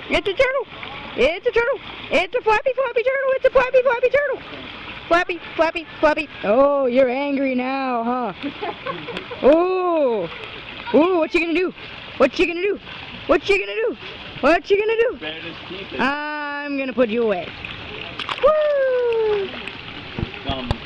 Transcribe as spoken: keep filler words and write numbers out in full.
It's a turtle. It's a turtle. It's a flappy, flappy turtle. It's a flappy, flappy turtle. Flappy, flappy, flappy. Oh, you're angry now, huh? Oh. Oh, what you gonna do? What you gonna do? What you gonna do? What you gonna do? I'm gonna put you away. Woo! Um,